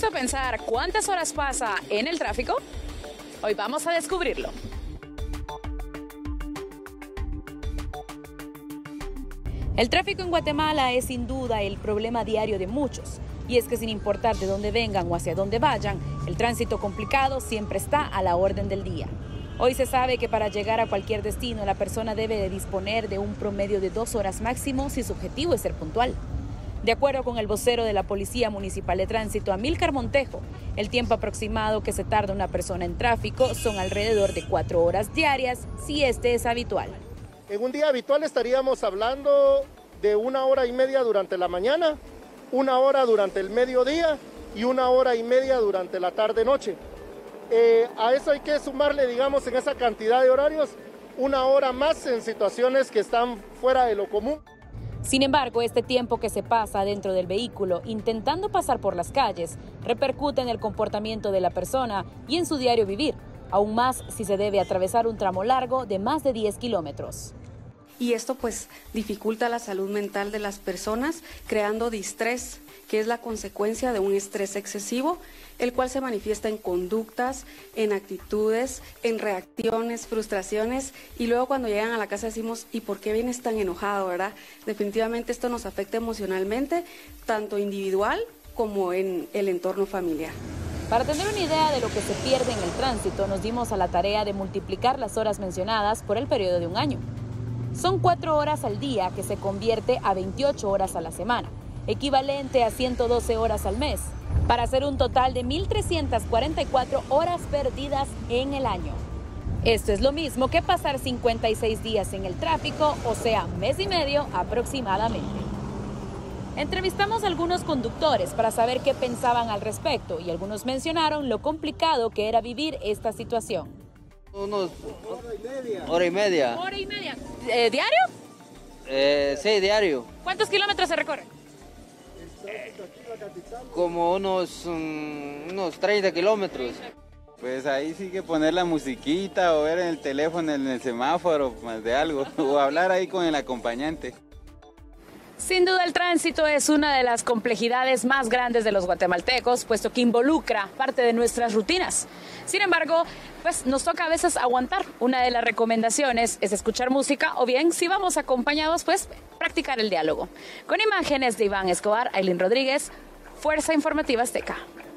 puesto a pensar cuántas horas pasa en el tráfico? Hoy vamos a descubrirlo. El tráfico en Guatemala es sin duda el problema diario de muchos. Y es que sin importar de dónde vengan o hacia dónde vayan, el tránsito complicado siempre está a la orden del día. Hoy se sabe que para llegar a cualquier destino la persona debe de disponer de un promedio de 2 horas máximo si su objetivo es ser puntual. De acuerdo con el vocero de la Policía Municipal de Tránsito, Amílcar Montejo, el tiempo aproximado que se tarda una persona en tráfico son alrededor de 4 horas diarias, si este es habitual. En un día habitual estaríamos hablando de 1 hora y media durante la mañana, 1 hora durante el mediodía y 1 hora y media durante la tarde-noche. A eso hay que sumarle, digamos, en esa cantidad de horarios, 1 hora más en situaciones que están fuera de lo común. Sin embargo, este tiempo que se pasa dentro del vehículo intentando pasar por las calles repercute en el comportamiento de la persona y en su diario vivir, aún más si se debe atravesar un tramo largo de más de 10 kilómetros. Y esto pues dificulta la salud mental de las personas, creando distrés, que es la consecuencia de un estrés excesivo, el cual se manifiesta en conductas, en actitudes, en reacciones, frustraciones, y luego cuando llegan a la casa decimos, ¿y por qué vienes tan enojado, verdad? Definitivamente esto nos afecta emocionalmente, tanto individual como en el entorno familiar. Para tener una idea de lo que se pierde en el tránsito, nos dimos a la tarea de multiplicar las horas mencionadas por el periodo de un año. Son 4 horas al día, que se convierte a 28 horas a la semana, equivalente a 112 horas al mes, para hacer un total de 1.344 horas perdidas en el año. Esto es lo mismo que pasar 56 días en el tráfico, o sea, mes y medio aproximadamente. Entrevistamos a algunos conductores para saber qué pensaban al respecto y algunos mencionaron lo complicado que era vivir esta situación. Unos hora y media. ¿Hora y media? ¿Diario? Sí, diario. ¿Cuántos kilómetros se recorre? Como unos 30 kilómetros. Pues ahí sí que poner la musiquita o ver en el teléfono, en el semáforo, más de algo, o hablar ahí con el acompañante. Sin duda el tránsito es una de las complejidades más grandes de los guatemaltecos, puesto que involucra parte de nuestras rutinas. Sin embargo, pues nos toca a veces aguantar. Una de las recomendaciones es escuchar música o bien, si vamos acompañados, pues practicar el diálogo. Con imágenes de Iván Escobar, Ailín Rodríguez, Fuerza Informativa Azteca.